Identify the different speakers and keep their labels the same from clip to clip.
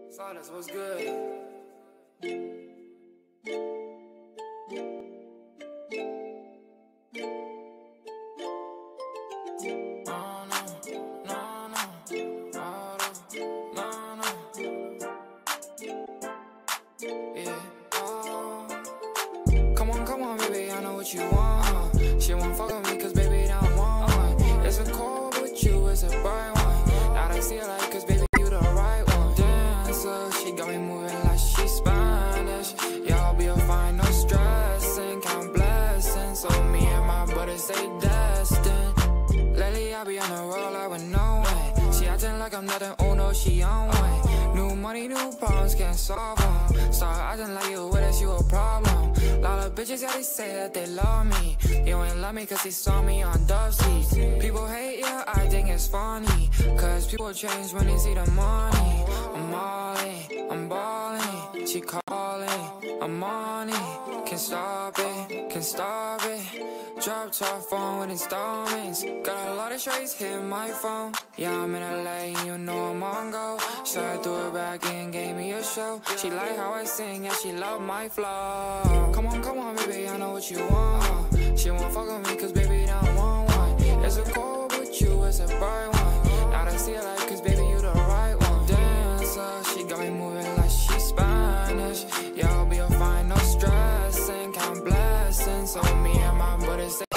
Speaker 1: Silence, what's good? Come on, baby, I know what you want. She won't fuck with me, cause baby, don't want one. It's a cold with you, it's a bright one. Now they see it like, cause baby, you the right one. Dancer, she got me moving like she's Spanish. Y'all be fine, no stressing, count blessings. So me and my brother stay destined. Lately, I be on the road like with no way. She acting like I'm nothing, oh no, she on way. New money, new problems, can't solve them. Start acting like you with us, you a problem. Lot of bitches, yeah, they say that they love me. You ain't love me cause they saw me on Dove seats. People hate, yeah, I think it's funny. Cause people change when they see the money. I'm all in, I'm balling. She calling, I'm on it. Can't stop it, can't stop it. Drop top phone with installments. Got a lot of trades hit my phone. Yeah, I'm in LA, you know I'm on go. Started threw it back and gave me a show. She like how I sing, yeah, she love my flow. Come on, baby, I know what you want. She won't fuck with me, cause baby, don't want one. It's a cold with you, it's a bright one. Now they see it like, cause baby, you the right one. Dancer, she got me moving like she's Spanish. Y'all be fine, no stressing, count blessings. So me and my brother stay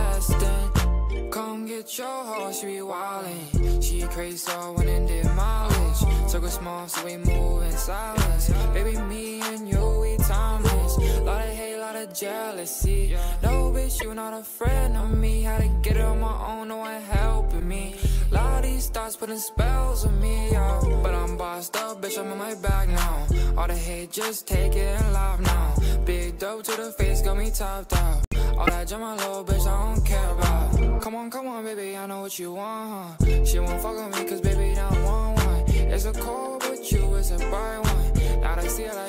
Speaker 1: destined. Come get your hoe, she be wildin'. She crazy, so went and did mileage. Took her small, so we move in silence. Baby, me and you, we timeless. Lot of hate, lot of jealousy. No, bitch, you not a friend of me. Had to get it on my own, no one helping me. Lot of these thoughts putting spells on me, yo. But I'm bossed up, bitch, I'm in my bag now. All the hate, just take it and laugh now. Big dope to the face, got me topped out. All that drama, little bitch, I don't care about. Come on, baby, I know what you want, huh? She won't fuck with me, cause baby, don't want one. It's a cold with you, it's a bright one. Now they see it like